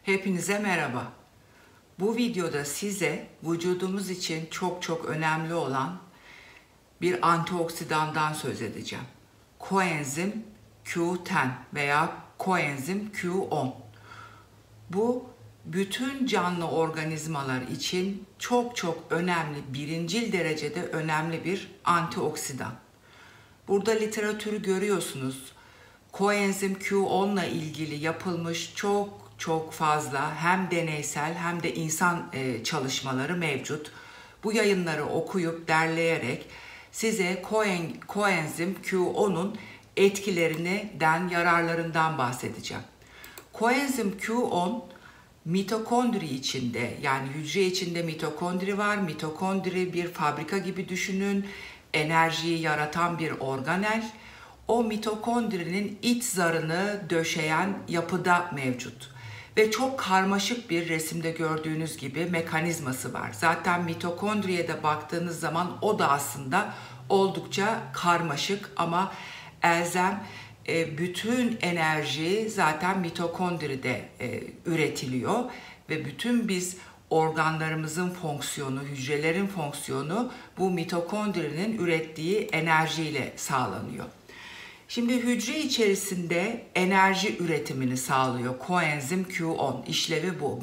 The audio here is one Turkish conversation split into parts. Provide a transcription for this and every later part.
Hepinize merhaba. Bu videoda size vücudumuz için çok önemli olan bir antioksidandan söz edeceğim. Koenzim Q10 veya koenzim Q10. Bu bütün canlı organizmalar için çok önemli, birincil derecede önemli bir antioksidan. Burada literatürü görüyorsunuz. Koenzim Q10 ile ilgili yapılmış çok fazla hem deneysel hem de insan çalışmaları mevcut. Bu yayınları okuyup derleyerek size koenzim Q10'un etkilerinden, yararlarından bahsedeceğim. Koenzim Q10 mitokondri içinde, yani hücre içinde mitokondri var. Mitokondri bir fabrika gibi düşünün. Enerjiyi yaratan bir organel. O mitokondrinin iç zarını döşeyen yapıda mevcut. Ve çok karmaşık bir, resimde gördüğünüz gibi, mekanizması var. Zaten mitokondriye de baktığınız zaman o da aslında oldukça karmaşık ama elzem. Bütün enerji zaten mitokondride üretiliyor ve bütün biz organlarımızın fonksiyonu, hücrelerin fonksiyonu bu mitokondrinin ürettiği enerjiyle sağlanıyor. Şimdi hücre içerisinde enerji üretimini sağlıyor koenzim Q10. İşlevi bu.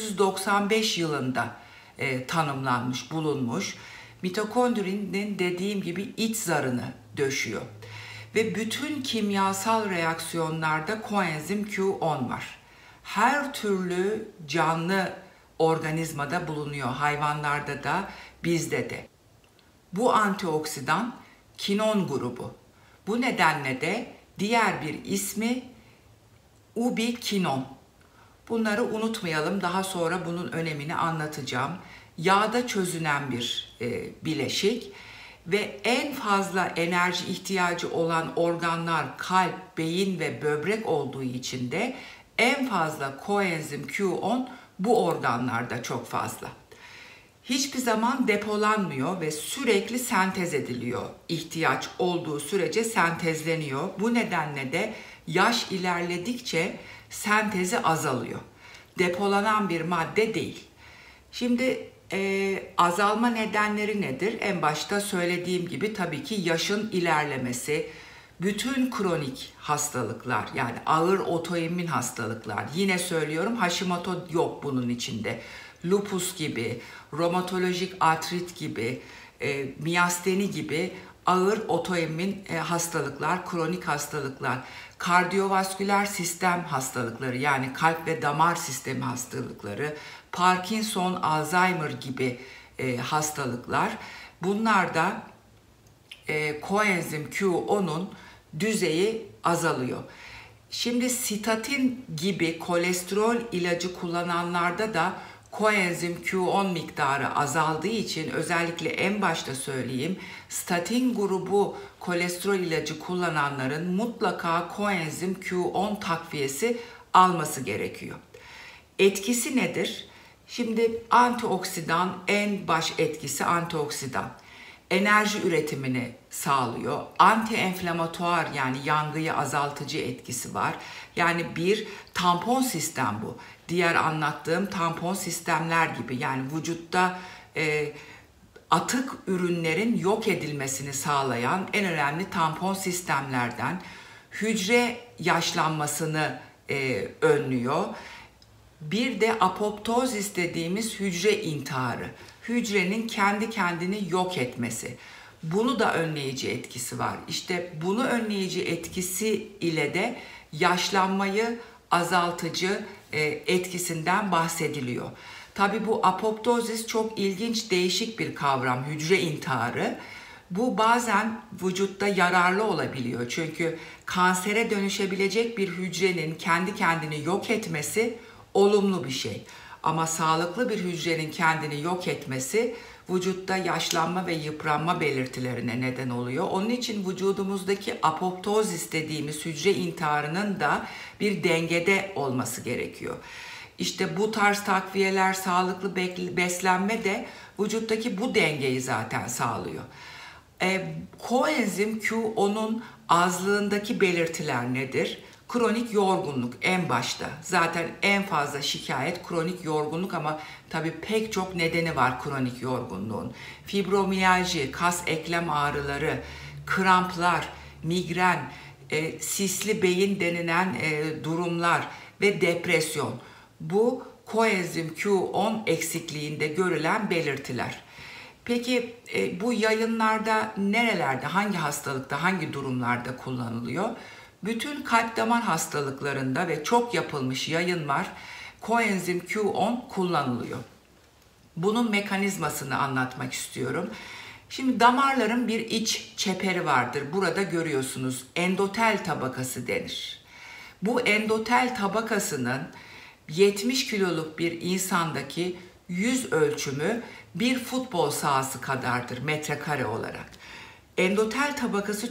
1995 yılında tanımlanmış, bulunmuş. Mitokondrinin dediğim gibi iç zarını döşüyor. Ve bütün kimyasal reaksiyonlarda koenzim Q10 var. Her türlü canlı organizmada bulunuyor. Hayvanlarda da, bizde de. Bu antioksidan kinon grubu. Bu nedenle de diğer bir ismi ubikinon. Bunları unutmayalım. Daha sonra bunun önemini anlatacağım. Yağda çözünen bir bileşik ve en fazla enerji ihtiyacı olan organlar kalp, beyin ve böbrek olduğu için de en fazla koenzim Q10 bu organlarda çok fazla. Hiçbir zaman depolanmıyor ve sürekli sentez ediliyor. İhtiyaç olduğu sürece sentezleniyor. Bu nedenle de yaş ilerledikçe sentezi azalıyor. Depolanan bir madde değil. Şimdi azalma nedenleri nedir? En başta söylediğim gibi tabii ki yaşın ilerlemesi, bütün kronik hastalıklar, yani ağır otoimmün hastalıklar. Yine söylüyorum, Hashimoto yok bunun içinde. Lupus gibi, romatolojik artrit gibi, miyasteni gibi ağır otoimmün hastalıklar, kronik hastalıklar, kardiyovasküler sistem hastalıkları, yani kalp ve damar sistemi hastalıkları, Parkinson, Alzheimer gibi hastalıklar. Bunlar da koenzim Q10'un düzeyi azalıyor. Şimdi statin gibi kolesterol ilacı kullananlarda da koenzim Q10 miktarı azaldığı için, özellikle en başta söyleyeyim, statin grubu kolesterol ilacı kullananların mutlaka koenzim Q10 takviyesi alması gerekiyor. Etkisi nedir? Şimdi antioksidan, en baş etkisi antioksidan. Enerji üretimini sağlıyor. Anti-enflamatuar, yani yangıyı azaltıcı etkisi var. Yani bir tampon sistem bu. Diğer anlattığım tampon sistemler gibi, yani vücutta atık ürünlerin yok edilmesini sağlayan en önemli tampon sistemlerden. Hücre yaşlanmasını önlüyor. Bir de apoptozis dediğimiz hücre intiharı. Hücrenin kendi kendini yok etmesi. Bunu da önleyici etkisi var. İşte bunu önleyici etkisi ile de yaşlanmayı azaltıcı etkisinden bahsediliyor. Tabii bu apoptozis çok ilginç, değişik bir kavram, hücre intiharı. Bu bazen vücutta yararlı olabiliyor. Çünkü kansere dönüşebilecek bir hücrenin kendi kendini yok etmesi olumlu bir şey. Ama sağlıklı bir hücrenin kendini yok etmesi vücutta yaşlanma ve yıpranma belirtilerine neden oluyor. Onun için vücudumuzdaki apoptozis dediğimiz hücre intiharının da bir dengede olması gerekiyor. İşte bu tarz takviyeler, sağlıklı beslenme de vücuttaki bu dengeyi zaten sağlıyor. Koenzim Q10'un azlığındaki belirtiler nedir? Kronik yorgunluk en başta. Zaten en fazla şikayet kronik yorgunluk ama tabii pek çok nedeni var kronik yorgunluğun. Fibromiyalji, kas eklem ağrıları, kramplar, migren, sisli beyin denilen durumlar ve depresyon. Bu koenzim Q10 eksikliğinde görülen belirtiler. Peki bu yayınlarda nerelerde, hangi hastalıkta, hangi durumlarda kullanılıyor? Bütün kalp damar hastalıklarında ve çok yapılmış yayın var. Koenzim Q10 kullanılıyor. Bunun mekanizmasını anlatmak istiyorum. Şimdi damarların bir iç çeperi vardır. Burada görüyorsunuz endotel tabakası denir. Bu endotel tabakasının 70 kiloluk bir insandaki yüz ölçümü bir futbol sahası kadardır metrekare olarak. Endotel tabakası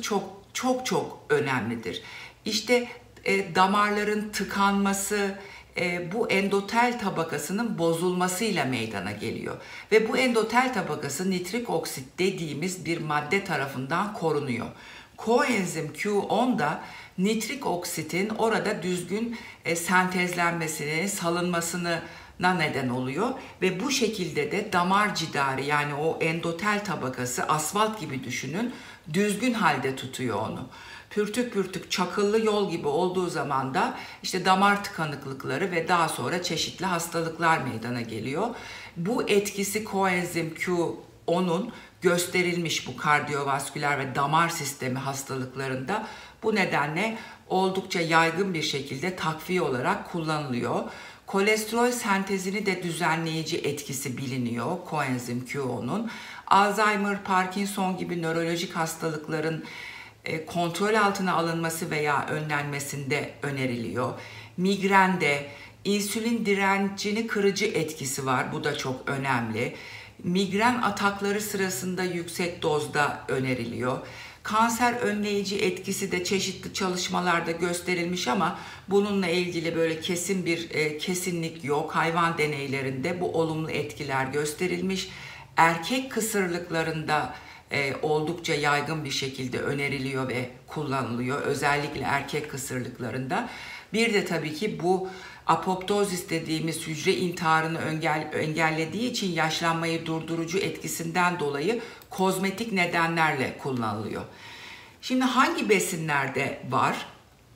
çok önemlidir. İşte damarların tıkanması, bu endotel tabakasının bozulmasıyla meydana geliyor. Ve bu endotel tabakası nitrik oksit dediğimiz bir madde tarafından korunuyor. Koenzim Q10 da nitrik oksitin orada düzgün sentezlenmesini, salınmasına neden oluyor ve bu şekilde de damar cidarı yani o endotel tabakası asfalt gibi düşünün düzgün halde tutuyor onu. Pürtük pürtük çakıllı yol gibi olduğu zaman da işte damar tıkanıklıkları ve daha sonra çeşitli hastalıklar meydana geliyor. Bu etkisi koenzim Q10'un gösterilmiş bu kardiyovasküler ve damar sistemi hastalıklarında. Bu nedenle oldukça yaygın bir şekilde takviye olarak kullanılıyor. Kolesterol sentezini de düzenleyici etkisi biliniyor koenzim Q10'un. Alzheimer, Parkinson gibi nörolojik hastalıkların kontrol altına alınması veya önlenmesinde öneriliyor. Migrende insülin direncini kırıcı etkisi var. Bu da çok önemli. Migren atakları sırasında yüksek dozda öneriliyor. Kanser önleyici etkisi de çeşitli çalışmalarda gösterilmiş ama bununla ilgili böyle kesin bir kesinlik yok. Hayvan deneylerinde bu olumlu etkiler gösterilmiş. Erkek kısırlıklarında oldukça yaygın bir şekilde öneriliyor ve kullanılıyor. Özellikle erkek kısırlıklarında. Bir de tabii ki bu apoptozis dediğimiz hücre intiharını engellediği için yaşlanmayı durdurucu etkisinden dolayı kozmetik nedenlerle kullanılıyor. Şimdi hangi besinlerde var?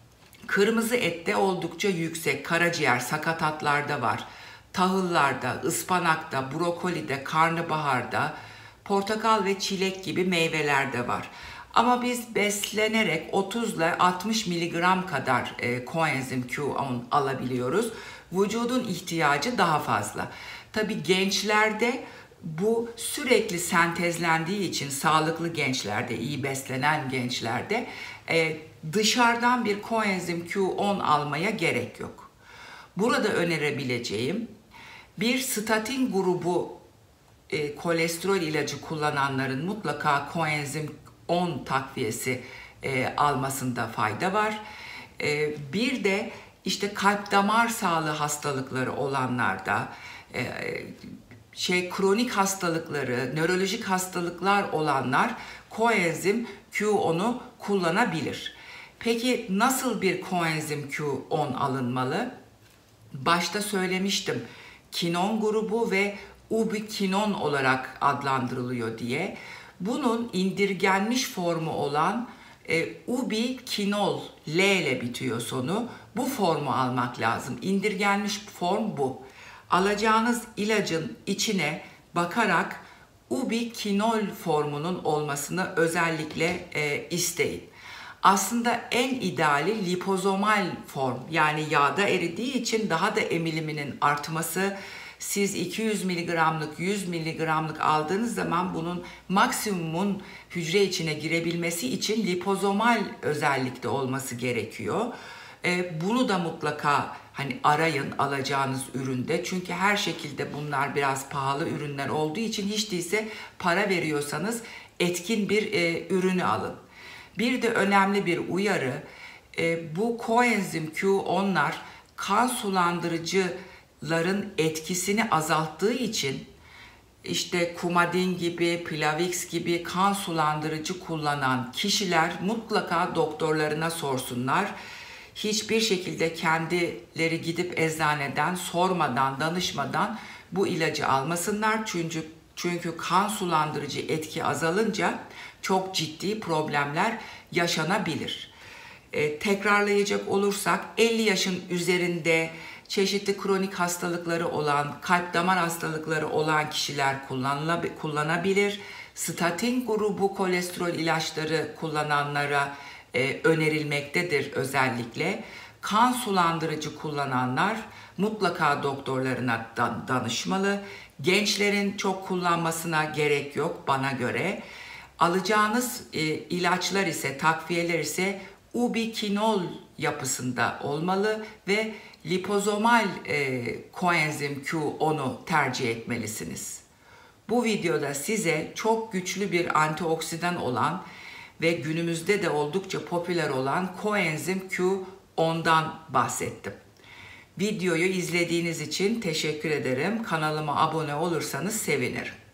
Kırmızı ette oldukça yüksek, karaciğer, sakatatlarda var. Tahıllarda, ıspanakta, brokolide, karnabaharda, portakal ve çilek gibi meyvelerde var. Ama biz beslenerek 30 ile 60 miligram kadar koenzim Q10 alabiliyoruz. Vücudun ihtiyacı daha fazla. Tabii gençlerde bu sürekli sentezlendiği için sağlıklı gençlerde, iyi beslenen gençlerde dışarıdan bir koenzim Q10 almaya gerek yok. Burada önerebileceğim bir statin grubu kolesterol ilacı kullananların mutlaka koenzim 10 takviyesi almasında fayda var. Bir de işte kalp damar sağlığı hastalıkları olanlarda, kronik hastalıkları, nörolojik hastalıklar olanlar koenzim Q10'u kullanabilir. Peki nasıl bir koenzim Q10 alınmalı? Başta söylemiştim. Kinon grubu ve ubiquinon olarak adlandırılıyor diye. Bunun indirgenmiş formu olan ubiquinol, L ile bitiyor sonu. Bu formu almak lazım. İndirgenmiş form bu. Alacağınız ilacın içine bakarak ubiquinol formunun olmasını özellikle isteyin. Aslında en ideali lipozomal form, yani yağda eridiği için daha da emiliminin artması. Siz 200 miligramlık, 100 miligramlık aldığınız zaman bunun maksimumun hücre içine girebilmesi için lipozomal özellikte olması gerekiyor. Bunu da mutlaka arayın alacağınız üründe. Çünkü her şekilde bunlar biraz pahalı ürünler olduğu için hiç değilse para veriyorsanız etkin bir ürünü alın. Bir de önemli bir uyarı, bu koenzim Q10'lar kan sulandırıcıların etkisini azalttığı için işte Coumadin gibi, Plavix gibi kan sulandırıcı kullanan kişiler mutlaka doktorlarına sorsunlar. hiçbir şekilde kendileri gidip eczaneden sormadan, danışmadan bu ilacı almasınlar. Çünkü kan sulandırıcı etki azalınca çok ciddi problemler yaşanabilir. Tekrarlayacak olursak 50 yaşın üzerinde çeşitli kronik hastalıkları olan, kalp damar hastalıkları olan kişiler kullanabilir. Statin grubu kolesterol ilaçları kullananlara önerilmektedir özellikle. Kan sulandırıcı kullananlar mutlaka doktorlarına danışmalı. Gençlerin çok kullanmasına gerek yok bana göre. Alacağınız ilaçlar ise, takviyeler ise ubiquinol yapısında olmalı ve lipozomal koenzim Q10'u tercih etmelisiniz. Bu videoda size çok güçlü bir antioksidan olan ve günümüzde de oldukça popüler olan koenzim Q10'dan bahsettim. Videoyu izlediğiniz için teşekkür ederim. Kanalıma abone olursanız sevinirim.